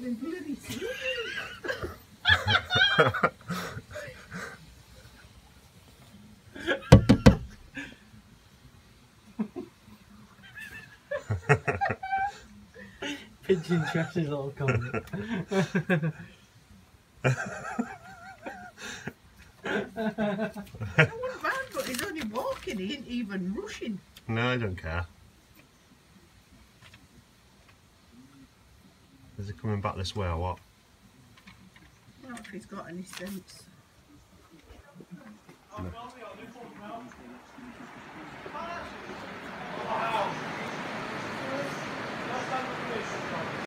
them bloody seals. Pigeon trash is all coming. I wouldn't mind, but he's only walking, he ain't even rushing. No, I don't care. Is he coming back this way or what? I don't know if he's got any sense. No.